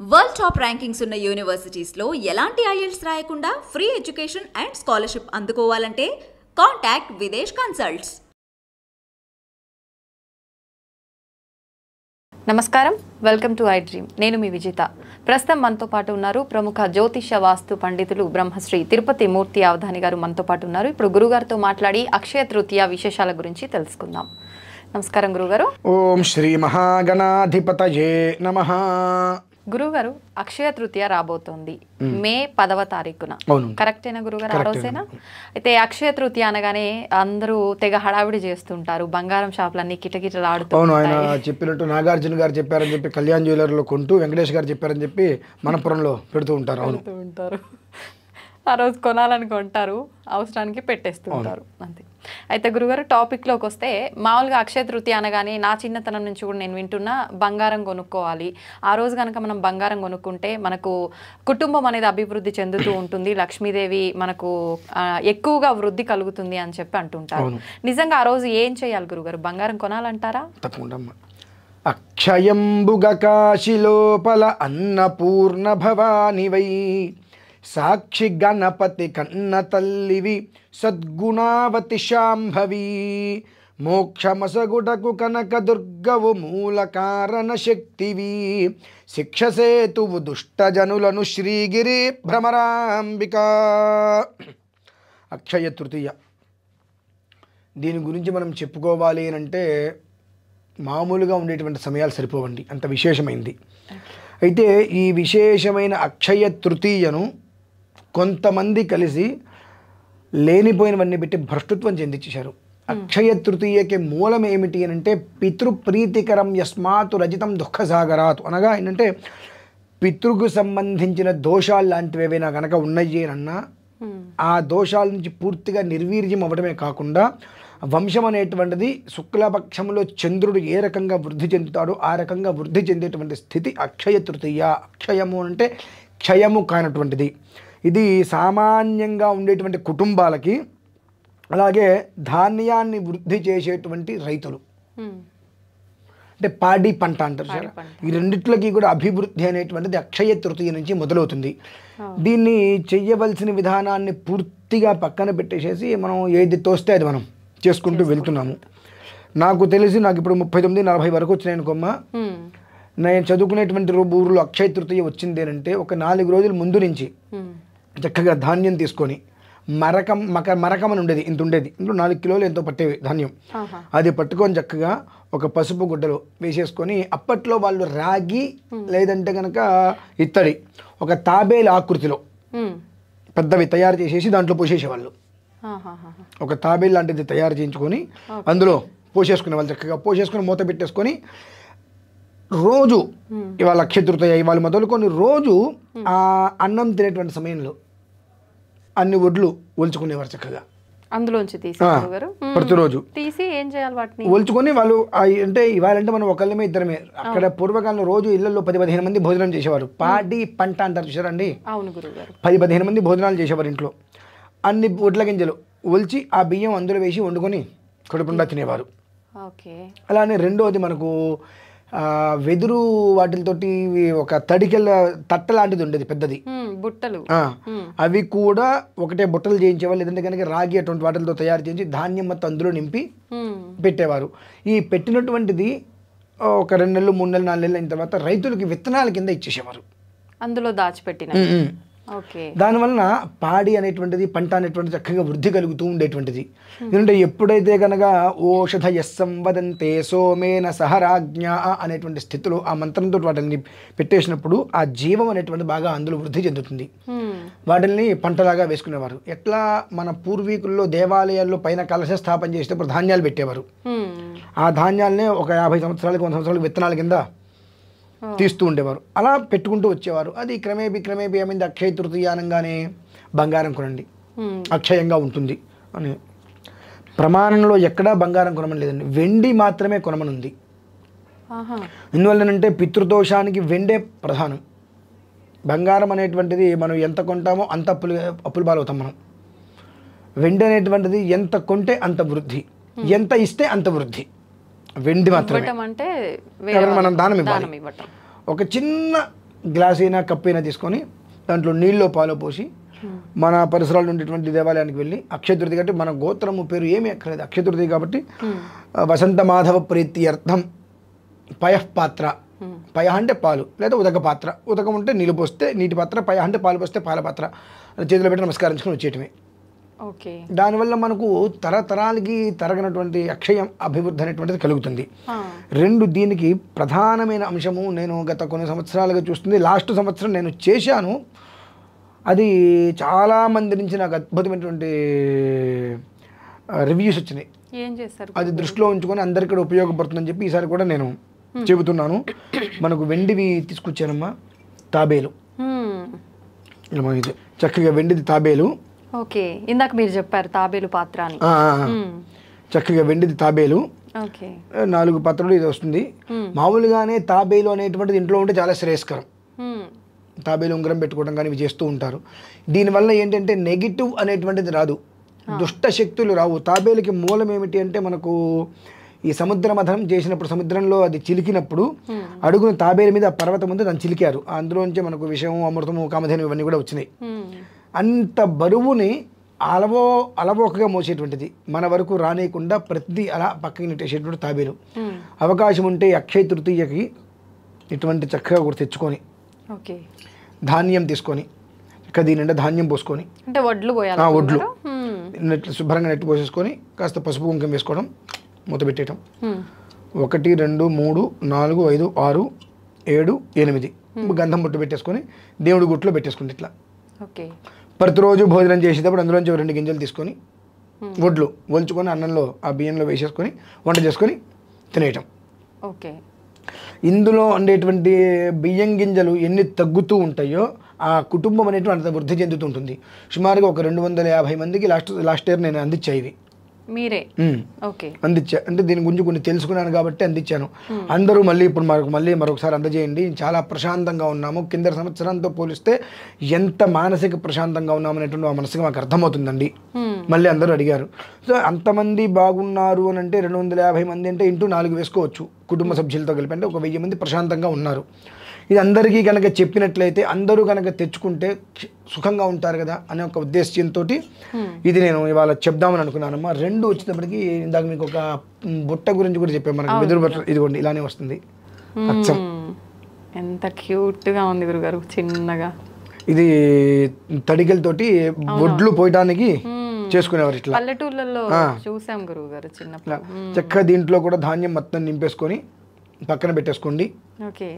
World top rankings ఉన్న యూనివర్సిటీస్లో ఎలాంటి IELTS రాయకుండా ఫ్రీ ఎడ్యుకేషన్ అండ్ స్కాలర్షిప్ అందుకోవాలంటే కాంటాక్ట్ విదేశ్ కన్సల్ట్స్. నమస్కారం, వెల్కమ్ టు ఐ డ్రీమ్. నేను మీ విజిత. ప్రస్తుతం మనతో పాటు ఉన్నారు ప్రముఖ జ్యోతిష వాస్తు పండితులు బ్రహ్మశ్రీ తిరుపతి మూర్తి అవధాని గారు మనతో పాటు ఉన్నారు. ఇప్పుడు గురుగారితో మాట్లాడి అక్షయ తృతీయ విశేషాల గురించి తెలుసుకుందాం. నమస్కారం గురుగారు. ఓం శ్రీ మహాగణాధిపతయే నమః. గురుగారు, అక్షయ తృతీయ రాబోతోంది మే 10వ తారీఖున, కరెక్టేనా గురుగారు? ఆ రోజేనా? అయితే అక్షయ తృతీయ అనగానే అందరూ తెగ హడావిడి చేస్తుంటారు, బంగారం షాపులన్నీ కిటకిటలు ఆడుతూ. అవును, ఆయన చెప్పినట్టు నాగార్జున గారు చెప్పారని చెప్పి కళ్యాణ్ జ్యువెలర్లో కొంటూ, వెంకటేష్ గారు చెప్పారని చెప్పి మనపురంలో పెడుతూ ఉంటారు. ఆ రోజు కొనాలని కొంటారు, అవసరానికి పెట్టేస్తూ ఉంటారు, అంతే. అయితే గురుగారు, టాపిక్లోకి వస్తే, మామూలుగా అక్షయ తృతీయ అనగానే నా చిన్నతనం నుంచి కూడా నేను వింటున్నా, బంగారం కొనుక్కోవాలి. ఆ రోజు కనుక మనం బంగారం కొనుక్కుంటే మనకు కుటుంబం అనేది అభివృద్ధి చెందుతూ ఉంటుంది, లక్ష్మీదేవి మనకు ఎక్కువగా వృద్ధి కలుగుతుంది అని చెప్పి అంటుంటారు. నిజంగా ఆ రోజు ఏం చేయాలి గురుగారు? బంగారం కొనాలంటారా? తప్పకుండా. అక్షయంబుగ కాశిలోపల అన్నపూర్ణ భవాని వై, సాక్షి గణపతి కన్న తల్లివి సద్గుణావతి శాంభవి, మోక్షమసగుటకు కనక దుర్గవు మూల కారణ శక్తివి, శిక్షసేతువు దుష్టజనులను శ్రీగిరి భ్రమరాంబిక. అక్షయ తృతీయ, దీని గురించి మనం చెప్పుకోవాలి అంటే మామూలుగా ఉండేటువంటి సమయాలు సరిపోవండి, అంత విశేషమైంది. అయితే ఈ విశేషమైన అక్షయ తృతీయను కొంతమంది కలిసి లేనిపోయినవన్నీ పెట్టి భ్రష్టత్వం చెందించేశారు. అక్షయ తృతీయకి మూలం ఏమిటి అని అంటే, పితృప్రీతికరం యస్మాతు రజితం దుఃఖసాగరాత్ అనగా ఏంటంటే, పితృకు సంబంధించిన దోషాలు లాంటివి ఏవైనా కనుక ఉన్నాయి అన్నా ఆ దోషాల నుంచి పూర్తిగా నిర్వీర్యం అవ్వడమే కాకుండా, వంశం అనేటువంటిది శుక్లపక్షంలో చంద్రుడు ఏ రకంగా వృద్ధి చెందుతాడో ఆ రకంగా వృద్ధి చెందేటువంటి స్థితి అక్షయ తృతీయ. అక్షయము అంటే క్షయము కానటువంటిది. ఇది సామాన్యంగా ఉండేటువంటి కుటుంబాలకి, అలాగే ధాన్యాన్ని వృద్ధి చేసేటువంటి రైతులు, అంటే పాడి పంట అంటారు సార్, ఈ రెండిట్లకి కూడా అభివృద్ధి అనేటువంటిది అక్షయ తృతీయ నుంచి మొదలవుతుంది. దీన్ని చెయ్యవలసిన విధానాన్ని పూర్తిగా పక్కన పెట్టేసేసి మనం ఏది తోస్తే అది మనం చేసుకుంటూ వెళ్తున్నాము. నాకు తెలిసి నాకు ఇప్పుడు 39-40 వరకు వచ్చినాయను కొమ్మ. నేను చదువుకునేటువంటి ఊరిలో అక్షయ తృతీయ వచ్చింది అంటే, ఒక 4 రోజుల ముందు నుంచి చక్కగా ధాన్యం తీసుకొని, మరకం అని ఉండేది, ఇంత ఉండేది, ఇంట్లో 4 కిలోలు ఎంతో పట్టేవి ధాన్యం, అది పట్టుకొని చక్కగా ఒక పసుపు గుడ్డలో వేసేసుకొని, అప్పట్లో వాళ్ళు రాగి లేదంటే కనుక ఇత్తడి ఒక తాబేలు ఆకృతిలో పెద్దవి తయారు చేసేసి దాంట్లో పోసేసేవాళ్ళు. ఒక తాబేలు లాంటిది తయారు చేయించుకొని అందులో పోసేసుకునే వాళ్ళు, చక్కగా పోసేసుకొని మూత పెట్టేసుకొని రోజు ఇవాళ అక్షయ తృతీయ ఇవాళ మొదలుకొని రోజు ఆ అన్నం తినేటువంటి సమయంలో అన్ని వడ్లు ఒలుచుకునేవారు చక్కగా అందులోంచి తీసి. ప్రతిరోజు తీసి ఏం చేయాలి? వాటిని ఒలుచుకొని వాళ్ళు అంటే ఇవాళంటే మనం ఒకళ్ళమే ఇద్దరమే, అక్కడ పూర్వకాలంలో రోజు ఇళ్లలో 10-15 మంది భోజనం చేసేవారు. పాడి పంట అంటారు చూసారండి, 10-15 మంది భోజనాలు చేసేవారు ఇంట్లో. అన్ని వడ్ల గింజలు ఒలిచి ఆ బియ్యం అందులో వేసి వండుకొని కడుపుండా తినేవారు. అలానే రెండోది మనకు వెదురు వాటితోటి ఒక తడికెళ్ళ తట్ట లాంటిది ఉండేది పెద్దది, బుట్టలు, అవి కూడా ఒకటే బుట్టలు చేయించేవాళ్ళు. లేదంటే కనుక రాగి అటువంటి వాటితో తయారు చేయించి ధాన్యం మొత్తం అందులో నింపి పెట్టేవారు. ఈ పెట్టినటువంటిది ఒక 2 నెలలు 3 నెలలు 4 నెలలు అయిన తర్వాత రైతులకి విత్తనాల కింద ఇచ్చేసేవారు, అందులో దాచిపెట్టిన. దానివలన పాడి అనేటువంటిది, పంట అనేటువంటిది చక్కగా వృద్ధి కలుగుతూ ఉండేటువంటిది. ఎందుకంటే ఎప్పుడైతే కనుక ఓషధయ సంవదంతే సోమేన సహరాజ్ఞ అనేటువంటి స్థితిలో ఆ మంత్రంతో వాటిని పెట్టేసినప్పుడు ఆ జీవం అనేటువంటి బాగా అందులో వృద్ధి చెందుతుంది. వాటిని పంటలాగా వేసుకునేవారు. ఎట్లా మన పూర్వీకుల్లో దేవాలయాల్లో పైన కలశ స్థాపన చేసేటప్పుడు ధాన్యాలు పెట్టేవారు. ఆ ధాన్యాలనే ఒక 50 సంవత్సరాలకు 100 సంవత్సరాలకు విత్తనాల కింద తీస్తూ ఉండేవారు. అలా పెట్టుకుంటూ వచ్చేవారు. అది క్రమేపీ ఏమైంది, అక్షయ తృతీయ అనగానే బంగారం కొనండి, అక్షయంగా ఉంటుంది అని ప్రమాణంలో ఎక్కడా బంగారం కొనమని లేదండి, వెండి మాత్రమే కొనమని ఉంది. ఎందువల్లనంటే పితృదోషానికి వెండే ప్రధానం. బంగారం అనేటువంటిది మనం ఎంత కొంటామో అంత అప్పుల పాలవుతాం మనం. వెండి అనేటువంటిది ఎంత కొంటే అంత వృద్ధి, ఎంత ఇస్తే అంత వృద్ధి. వెండి మాత్రమే, మనం దానం ఇవ్వాలి. ఒక చిన్న గ్లాస్ అయినా కప్ అయినా తీసుకొని దాంట్లో నీళ్ళలో పాలు పోసి మన పరిసరాల్లో ఉండేటువంటి దేవాలయానికి వెళ్ళి అక్షయ తృతీయ కాబట్టి మన గోత్రము పేరు ఏమీ ఎక్కర్లేదు, అక్షయ తృతీయ కాబట్టి వసంత మాధవ ప్రీత్యర్థం పయః పాత్ర, పయ అంటే పాలు లేదా ఉదక పాత్ర, ఉదకం ఉంటే నీళ్ళు పోస్తే నీటి పాత్ర, పయ అంటే పాలు పోస్తే పాల పాత్ర, చేతిలో పెట్టి నమస్కరించుకొని వచ్చేయటమే. ఓకే. దానివల్ల మనకు తరతరాలకి తరగనటువంటి అక్షయం అభివృద్ధి అనేటువంటిది కలుగుతుంది. రెండు దీనికి ప్రధానమైన అంశము నేను గత కొన్ని సంవత్సరాలుగా చూస్తుంది. లాస్ట్ సంవత్సరం నేను చేశాను, అది చాలామంది నుంచి నాకు అద్భుతమైనటువంటి రివ్యూస్ వచ్చినాయి. ఏం చేస్తారు? ఇది దృష్టిలో ఉంచుకొని అందరికీ ఉపయోగపడుతుందని చెప్పి ఈసారి కూడా నేను చెబుతున్నాను. మనకు వెండివి తీసుకొచ్చానమ్మా, తాబేలు. ఇది చక్కగా వెండిది తాబేలు. ఓకే, ఇందాక మీరు చెప్పారు తాబేలు పాత్ర అని. చక్కగా వెండిది తాబేలు. ఓకే, 4 పాత్రలు ఇది వస్తుంది. మామూలుగానే తాబేలు అనేటువంటిది ఇంట్లో ఉంటే చాలా శ్రేయస్కరం. తాబేలు ఉంగరం పెట్టుకోవడం కానీ ఇవి చేస్తూ ఉంటారు. దీనివల్ల ఏంటంటే నెగిటివ్ అనేటువంటిది రాదు, దుష్ట శక్తులు రావు. తాబేలుకి మూలం ఏమిటి అంటే మనకు ఈ సముద్ర మథనం చేసినప్పుడు సముద్రంలో అది చిలికినప్పుడు అడుగున తాబేలు మీద పర్వతం ఉంది, దాన్ని చిలికారు. అందులోంచి మనకు విషము, అమృతము, కామధేను ఇవన్నీ కూడా వచ్చినాయి. అంత బరువుని అలవోకగా మోసేటువంటిది, మన వరకు రానియకుండా ప్రతిదీ అలా పక్కకి నెట్టేసేటువంటి తాబేలు. అవకాశం ఉంటే అక్షయ తృతీయకి ఇటువంటి చక్కగా కూడా తెచ్చుకొని ఓకే ధాన్యం తీసుకొని ఇక దీని నిండా ధాన్యం పోసుకొని, అంటే వడ్లు పోయాలి, వడ్లు శుభ్రంగా నెట్టి పోసేసుకొని కాస్త పసుపు కుంకుమ వేసుకోవడం, మూత పెట్టేయటం. 1 2 3 4 5 6 7 8 గంధం బొట్టు పెట్టేసుకొని దేవుడి గుట్లో పెట్టేసుకుంటే ఇట్లా. ఓకే, ప్రతిరోజు భోజనం చేసేటప్పుడు అందులోంచి 2 గింజలు తీసుకొని వడ్లు ఒలుచుకొని అన్నంలో ఆ బియ్యంలో వేసేసుకొని వంట చేసుకొని తినేయటం. ఓకే, ఇందులో ఉండేటువంటి బియ్యం గింజలు ఎన్ని తగ్గుతూ ఉంటాయో ఆ కుటుంబం అనేటువంటి అంత వృద్ధి చెందుతూ ఉంటుంది. సుమారుగా ఒక 250 మందికి లాస్ట్ ఇయర్ నేను అందించా ఇవి. మీరే? ఓకే, అందించా. అంటే దీని గురించి కొన్ని తెలుసుకున్నాను కాబట్టి అందించాను. అందరూ మళ్ళీ ఇప్పుడు మరొకసారి అందజేయండి. చాలా ప్రశాంతంగా ఉన్నాము, కింద సంవత్సరంతో పోలిస్తే ఎంత మానసిక ప్రశాంతంగా ఉన్నాము అనేటువంటి ఆ మనసుగా మాకు అర్థమవుతుందండి. మళ్ళీ అందరూ అడిగారు. సో అంతమంది బాగున్నారు అని అంటే 250 మంది అంటే ఇంటూ 4 వేసుకోవచ్చు కుటుంబ సభ్యులతో కలిపి, అంటే ఒక 1000 మంది ప్రశాంతంగా ఉన్నారు. ఇది అందరికీ కనుక చెప్పినట్లయితే అందరూ కనుక తెచ్చుకుంటే సుఖంగా ఉంటారు కదా అనే ఒక ఉద్దేశంతో ఇది నేను ఇవాళ చెప్దామని అనుకున్నానమ్మా. 2 వచ్చేటప్పటికి ఇందాక మీకు ఒక బుట్ట గురించి కూడా చెప్పాను, మనకు వెదురు బుట్ట ఇదిగోండి ఇలానే వస్తుంది. అచ్చం ఎంత క్యూట్గా ఉంది గురుగారు, చిన్నగా. ఇది తడికలతోటి వడ్లు పోయడానికి చేసుకునేవారు. ఇట్లా పల్లెటూళ్ళలో చూసాం గురుగారు చిన్నప్పుడు. చక్కగా దీంట్లో కూడా ధాన్యం మొత్తం నింపేసుకొని పక్కన పెట్టేసుకోండి. ఓకే,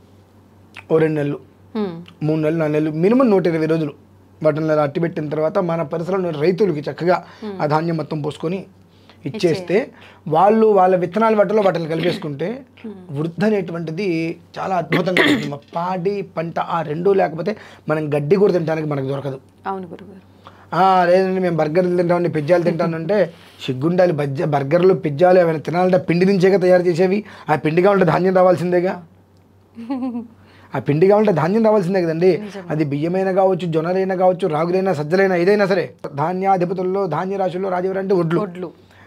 ఓ 2 నెలలు 3 నెలలు 4 నెలలు మినిమం 120 రోజులు వాటిని అట్టి పెట్టిన తర్వాత మన పరిసరంలో రైతులకి చక్కగా ఆ ధాన్యం మొత్తం పోసుకొని ఇచ్చేస్తే వాళ్ళు వాళ్ళ విత్తనాల వాటిని కలిపేసుకుంటే వృద్ధి అనేటువంటిది చాలా అద్భుతంగా ఉంటుంది. పాడి పంట ఆ 2 లేకపోతే మనం గడ్డి కూడా తినడానికి మనకు దొరకదు. అవును గురుగారు. లేదండి మేము బర్గర్లు తింటామండి, పిజ్జాలు తింటానంటే సిగ్గుండాలి. బర్గర్లు పిజ్జాలు ఏమైనా తినాలంటే పిండి నుంచేగా తయారు చేసేవి. ఆ పిండి కావాలంటే ధాన్యం రావాల్సిందేగా, ఆ పిండి కావాలంటే ధాన్యం రావాల్సిందే కదండి. అది బియ్యమైనా కావచ్చు, జొన్నలైనా కావచ్చు, రాగులైనా, సజ్జలైనా, ఏదైనా సరే ధాన్యాధిపతుల్లో ధాన్య రాశుల్లో రాజుగారు అంటే వడ్లు.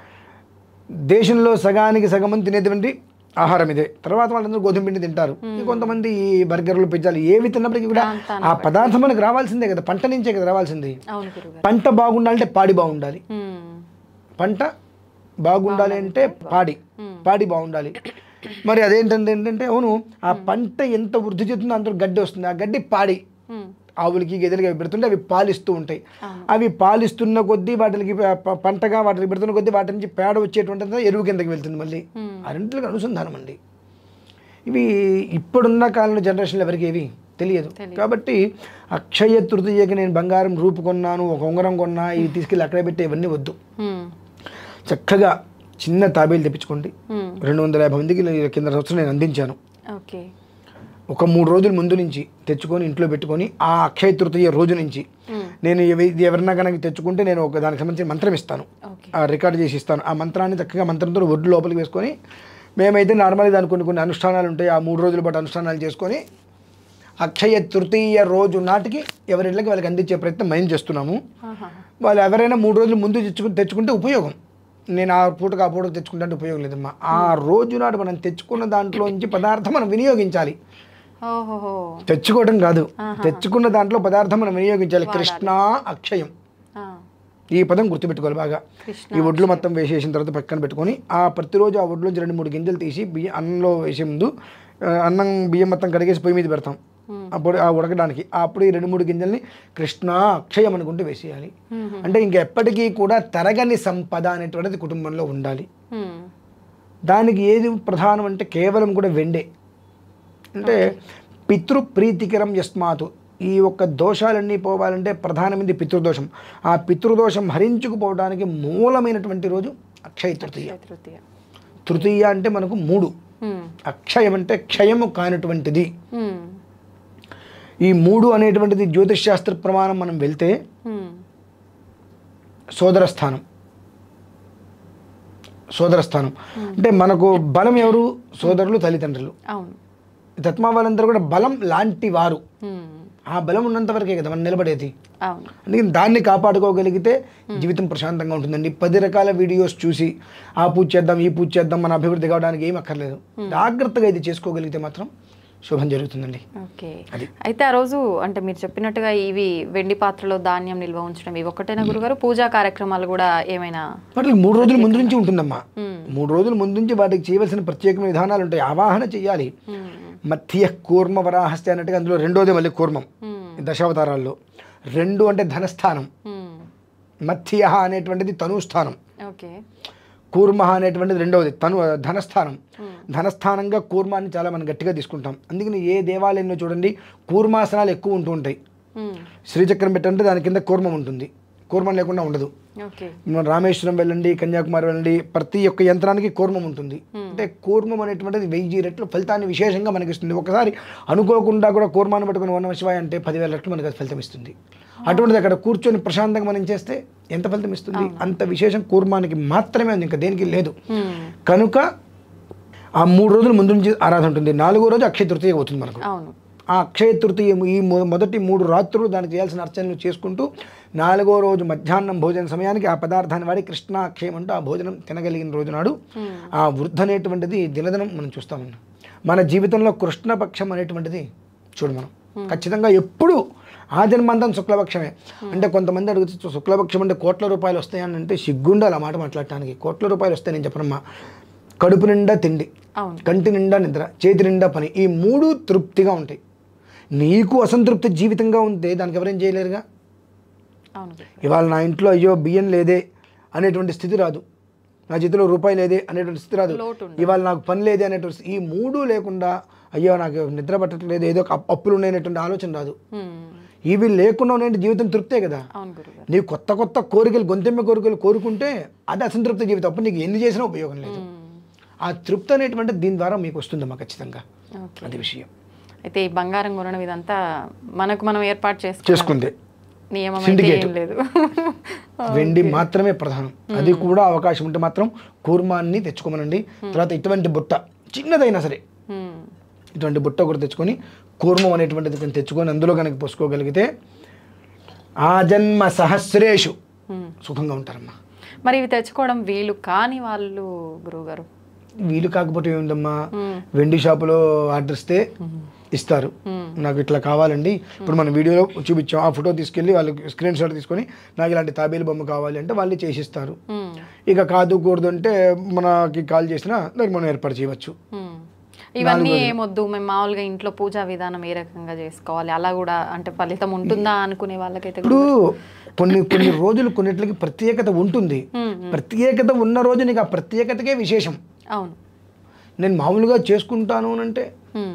దేశంలో సగానికి సగం తినేటువంటి ఆహారం ఇదే. తర్వాత వాళ్ళందరూ గోధుమ పిండి తింటారు. కొంతమంది ఈ బర్గర్లు, పిజ్జాలు ఏవి తిన్నప్పటికీ కూడా ఆ పదార్థం మనకు రావాల్సిందే కదా, పంట నుంచే కదా రావాల్సింది. పంట బాగుండాలంటే పాడి బాగుండాలి, పంట బాగుండాలి అంటే పాడి బాగుండాలి. మరి అదేంటంటే అవును, ఆ పంట ఎంత వృద్ధి చెందుతుందో అంత గడ్డి వస్తుంది. ఆ గడ్డి పాడి ఆవులకి, గేదెలకి అవి పెడుతుంటే అవి పాలిస్తూ ఉంటాయి. అవి పాలిస్తున్న కొద్దీ వాటికి పంటగా వాటికి పెడుతున్న కొద్దీ వాటి నుంచి పేడ వచ్చేటువంటి ఎరువు కిందకి వెళ్తుంది. మళ్ళీ ఆ రెండింటికి అనుసంధానం అండి. ఇవి ఇప్పుడున్న కాలంలో జనరేషన్లో ఎవరికి ఏవి తెలియదు. కాబట్టి అక్షయ తృతీయకి నేను బంగారం రూపు కొన్నాను, ఒక ఉంగరం కొన్నా, ఇవి తీసుకెళ్ళి అక్కడే పెట్టి ఇవన్నీ వద్దు. చక్కగా చిన్న తాబేలు తెప్పించుకోండి. 250 మందికి కింద సంవత్సరం నేను అందించాను. ఒక 3 రోజుల ముందు నుంచి తెచ్చుకొని ఇంట్లో పెట్టుకొని ఆ అక్షయ తృతీయ రోజు నుంచి నేను ఎవరన్నా కనుక తెచ్చుకుంటే నేను ఒక దానికి సంబంధించిన మంత్రం ఇస్తాను, రికార్డ్ చేసి ఇస్తాను. ఆ మంత్రాన్ని చక్కగా మంత్రంతో ఒడ్డు లోపలికి వేసుకొని, మేమైతే నార్మల్గా దానికి కొన్ని అనుష్ఠానాలు ఉంటాయి, ఆ 3 రోజుల పాటు అనుష్ఠానాలు చేసుకొని అక్షయ తృతీయ రోజు నాటికి ఎవరి ఇళ్ళకి వాళ్ళకి అందించే ప్రయత్నం మేము చేస్తున్నాము. వాళ్ళు ఎవరైనా 3 రోజుల ముందు తెచ్చుకుంటే ఉపయోగం. నేను ఆ పూటకు తెచ్చుకుంటే ఉపయోగం లేదమ్మా. ఆ రోజు నాడు మనం తెచ్చుకున్న దాంట్లోంచి పదార్థం మనం వినియోగించాలి. ఓహో. తెచ్చుకోవడం కాదు, తెచ్చుకున్న దాంట్లో పదార్థం మనం వినియోగించాలి. కృష్ణ అక్షయం, ఆ, ఈ పదం గుర్తుపెట్టుకోవాలి బాగా. ఈ ఒడ్లు మొత్తం వేసేసిన తర్వాత పక్కన పెట్టుకొని ప్రతిరోజు ఆ ఒడ్లోంచి 2-3 గింజలు తీసి బియ్యం అన్నంలో వేసే ముందు అన్నం బియ్యం మొత్తం కడిగేసి పొయ్యి మీద పెడతాం అప్పుడు ఆ ఉడకడానికి. అప్పుడు ఈ 2-3 గింజల్ని కృష్ణ అక్షయం అనుకుంటూ వేసేయాలి. అంటే ఇంకెప్పటికీ కూడా తరగని సంపద అనేటువంటిది కుటుంబంలో ఉండాలి. దానికి ఏది ప్రధానం అంటే కేవలం కూడా వెండే. అంటే పితృప్రీతికరం యస్మాతు, ఈ ఒక్క దోషాలన్నీ పోవాలంటే ప్రధానమైనది పితృదోషం. ఆ పితృదోషం హరించుకుపోవడానికి మూలమైనటువంటి రోజు అక్షయ తృతీయ. తృతీయ అంటే మనకు 3, అక్షయం అంటే క్షయము కానటువంటిది. ఈ 3 అనేటువంటిది జ్యోతిష్ శాస్త్ర ప్రమాణం మనం వెళ్తే సోదరస్థానం. అంటే మనకు బలం ఎవరు? సోదరులు, తల్లిదండ్రులు. తత్మా వాళ్ళందరూ కూడా బలం లాంటి వారు. ఆ బలం ఉన్నంత వరకే కదా మనం నిలబడేది. అందుకని దాన్ని కాపాడుకోగలిగితే జీవితం ప్రశాంతంగా ఉంటుందండి. 10 రకాల వీడియోస్ చూసి ఆ పూజ చేద్దాం, ఈ పూజ చేద్దాం, మన అభివృద్ధి కావడానికి ఏం అక్కర్లేదు. జాగ్రత్తగా ఇది చేసుకోగలిగితే మాత్రం శుభం జరుగుతుందండి. ఓకే. అయితే ఆ రోజు అంటే మీరు చెప్పినట్టుగా ఇవి వెండి పాత్రలో ధాన్యం నిల్వ ఉంచడం ఇవి ఒకటేనా గురుగారు? పూజా కార్యక్రమాలు కూడా ఏమైనా? వాటికి 3 రోజుల ముందు నుంచి ఉంటుందమ్మా. 3 రోజుల ముందు నుంచి వాటికి చేయవలసిన ప్రత్యేకమైన విధానాలు ఉంటాయి. ఆవాహన చెయ్యాలి. మధ్య కూర్మ వరాహస్తి అన్నట్టుగా అందులో రెండోది మళ్ళీ కూర్మం. దశావతారాల్లో 2 అంటే ధనస్థానం, మధ్య అనేటువంటిది తనుస్థానం, కూర్మ అనేటువంటిది రెండవది ధనస్థానం. ధనస్థానంగా కూర్మాన్ని చాలా మనం గట్టిగా తీసుకుంటాం. అందుకని ఏ దేవాలయంలో చూడండి కూర్మాసనాలు ఎక్కువ ఉంటూ ఉంటాయి. శ్రీచక్రం పెట్టంటే దాని కింద కూర్మం ఉంటుంది, కూర్మం లేకుండా ఉండదు. రామేశ్వరం వెళ్ళండి, కన్యాకుమారి వెళ్ళండి, ప్రతి ఒక్క యంత్రానికి కూర్మం ఉంటుంది. అంటే కూర్మం అనేటువంటిది 1000 రెట్లు ఫలితాన్ని విశేషంగా మనకి ఇస్తుంది. ఒకసారి అనుకోకుండా కూడా కూర్మాన్ని పట్టుకుని ఓం నమః శివాయ అంటే 10,000 రెట్లు మనకి అది ఫలితం ఇస్తుంది. అటువంటిది అక్కడ కూర్చొని ప్రశాంతంగా మనం చేస్తే ఎంత ఫలితం ఇస్తుంది? అంత విశేషం కూర్మానికి మాత్రమే ఉంది, ఇంకా దేనికి లేదు. కనుక ఆ 3 రోజుల ముందు నుంచి ఆరాధన ఉంటుంది. 4వ రోజు అక్షయ తృతీయ అవుతుంది మనకు. ఆ అక్షయ తృతీయ ఈ మొదటి 3 రాత్రులు దానికి చేయాల్సిన అర్చనలు చేసుకుంటూ 4వ రోజు మధ్యాహ్నం భోజన సమయానికి ఆ పదార్థాన్ని వాడి కృష్ణ అక్షయం అంటూ ఆ భోజనం తినగలిగిన రోజు నాడు ఆ వృద్ధి అనేటువంటిది దినదినం మనం చూస్తామన్నాం. మన జీవితంలో కృష్ణపక్షం అనేటువంటిది చూడు మనం ఖచ్చితంగా ఎప్పుడు ఆ జన్మంతం శుక్లపక్షమే. అంటే కొంతమంది అడుగుతూ శుక్లపక్షం అంటే కోట్ల రూపాయలు వస్తాయని అంటే సిగ్గుండాలి ఆ మాట మాట్లాడటానికి. కోట్ల రూపాయలు వస్తాయి నేను చెప్పనమ్మా. కడుపు నిండా తిండి, కంటి నిండా నిద్ర, చేతి నిండా పని, ఈ 3 తృప్తిగా ఉంటాయి. నీకు అసంతృప్తి జీవితంగా ఉంటే దానికి ఎవరేం చేయలేరుగా. ఇవాళ నా ఇంట్లో అయ్యో బియ్యం లేదే అనేటువంటి స్థితి రాదు, నా చేతిలో రూపాయి లేదే అనేటువంటి స్థితి రాదు, ఇవాళ నాకు పని లేదే అనేటువంటి ఈ 3 లేకుండా అయ్యో నాకు నిద్ర పట్టట్లేదు, ఏదో అప్పులు ఉన్నాయనేటువంటి ఆలోచన రాదు. ఇవి లేకుండా ఉండే జీవితం తృప్తే కదా. నీకు కొత్త కొత్త కోరికలు, గొంతెమ్మ కోరికలు కోరుకుంటే అది అసంతృప్తి జీవితం. అప్పుడు నీకు ఎన్ని చేసినా ఉపయోగం లేదు. ఆ తృప్తి అనేటువంటి దీని ద్వారా మీకు వస్తుందమ్మా ఖచ్చితంగా. అది విషయం. అయితే ఈ బంగారం కొనడం ఇదంతా మనకు మనం ఏర్పాటు చేసుకుంది. సిండికేట్ లేదు, వెండి మాత్రమే ప్రధానం. అది కూడా అవకాశం ఉంటే మాత్రం కూర్మాన్ని తెచ్చుకోమనండి. తర్వాత ఇటువంటి బుట్ట చిన్నదైనా సరే ఇటువంటి బుట్ట కూడా తెచ్చుకొని కూర్మం అనేటువంటిది తెచ్చుకొని అందులో కనుక పోసుకోగలిగితే ఆ జన్మ సహస్రేషు సుఖంగా ఉంటారమ్మా. మరి ఇవి తెచ్చుకోవడం వీలు కాని వాళ్ళు గురువుగారు? వీలు కాకపోతే ఏముందమ్మా, వెండి షాపులో ఆర్డర్ ఇస్తే ఇస్తారు. నాకు ఇట్లా కావాలండి, ఇప్పుడు మనం వీడియోలో చూపించాం, ఆ ఫోటో తీసుకెళ్ళి వాళ్ళకి స్క్రీన్ షాట్ తీసుకొని నాకు ఇలాంటి తాబేలు బొమ్మ కావాలి అంటే వాళ్ళు చేసిస్తారు. ఇక కాదు కూడదు అంటే మనకి కాల్ చేసినా దానికి మనం ఏర్పాటు చేయవచ్చు. ఇవన్నీ ఏమొద్దు, మేము మామూలుగా ఇంట్లో పూజా విధానం ఏ రకంగా చేసుకోవాలి అలా కూడా అంటే ఫలితం ఉంటుందా అనుకునే వాళ్ళకైతే ఇప్పుడు కొన్ని రోజులు కొన్నిటికి ప్రత్యేకత ఉంటుంది. ప్రత్యేకత ఉన్న రోజు నీకు ఆ ప్రత్యేకతకే విశేషం. అవును, నేను మామూలుగా చేసుకుంటాను అంటే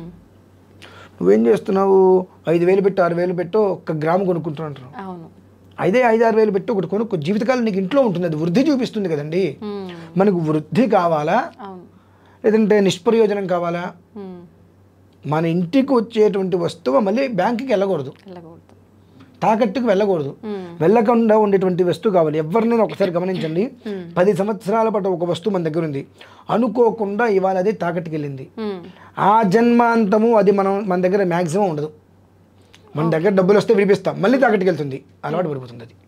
నువ్వేం చేస్తున్నావు, 5,000 పెట్టు 6,000 పెట్టు 1 గ్రాము కొనుక్కుంటున్నావు. అవును, 5,000 6,000 పెట్టు ఒకటి కొనుక్కో, జీవితకాలం నీకు ఇంట్లో ఉంటుంది, అది వృద్ధి చూపిస్తుంది కదండి. మనకు వృద్ధి కావాలా లేదంటే నిష్ప్రయోజనం కావాలా? మన ఇంటికి వచ్చేటువంటి వస్తువు మళ్ళీ బ్యాంకుకి వెళ్ళకూడదు, తాకట్టుకు వెళ్ళకూడదు, వెళ్ళకుండా ఉండేటువంటి వస్తువు కావాలి. ఎవరినైనా ఒకసారి గమనించండి, 10 సంవత్సరాల పాటు ఒక వస్తువు మన దగ్గర ఉంది, అనుకోకుండా ఇవాళ అది తాకట్టుకు వెళ్ళింది, ఆ జన్మాంతము అది మన దగ్గర మ్యాక్సిమం ఉండదు. మన దగ్గర డబ్బులు వస్తే విడిపిస్తాం, మళ్ళీ తాకట్టుకు వెళ్తుంది, అలవాటు పడిపోతుంది. అది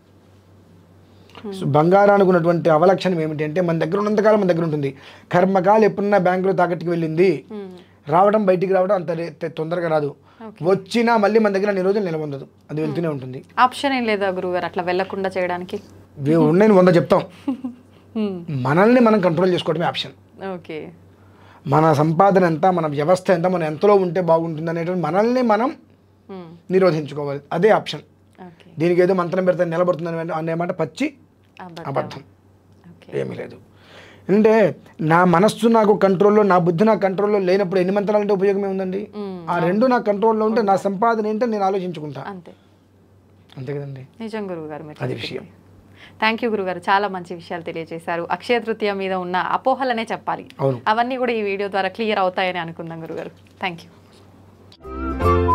బంగారానికి ఉన్నటువంటి అవలక్షణం ఏమిటి అంటే మన దగ్గర ఉన్నంతకాలం మన దగ్గర ఉంటుంది. కర్మకాలు ఎప్పుడన్నా బ్యాంకులో తాకట్టుకు వెళ్ళింది, రావడం బయటికి రావడం అంత తొందరగా రాదు. వచ్చినా మళ్ళీ మన దగ్గర అన్ని రోజులు నిలబొందదు, అది వెళ్తూనే ఉంటుంది. ఆప్షన్ ఏం లేదా గురుగారు అట్లా వెళ్ళకుండా చేయడానికి? ఉన్నాయి 100 చెప్తాం. మనల్ని మనం కంట్రోల్ చేసుకోవడమే ఆప్షన్. ఓకే, మన సంపాదన ఎంత, మన వ్యవస్థ ఎంత, మనం ఎంతలో ఉంటే బాగుంటుంది అనేటువంటి మనల్ని మనం నిరోధించుకోవాలి, అదే ఆప్షన్. దీనికి ఏదో మంత్రం పెడితే నిలబడుతుంది అనే మాట పచ్చి అబద్ధం, ఏమీ లేదు. అంటే నా మనస్సు నాకు కంట్రోల్లో, నా బుద్ధి నా కంట్రోల్లో లేనప్పుడు ఎన్ని మంత్రాలంటే ఉపయోగమే ఉందండి? ఆ రెండు నా కంట్రోల్లో ఉంటే నా సంపాదన ఏంటో నేను ఆలోచించుకుంటా, అంతే కదండి. నిజం గురువుగారు, అది విషయం. థ్యాంక్ యూ గురుగారు, చాలా మంచి విషయాలు తెలియజేశారు. అక్షయ తృతీయ మీద ఉన్న అపోహలనే చెప్పాలి, అవన్నీ కూడా ఈ వీడియో ద్వారా క్లియర్ అవుతాయని అనుకుందాం గురుగారు. Thank you.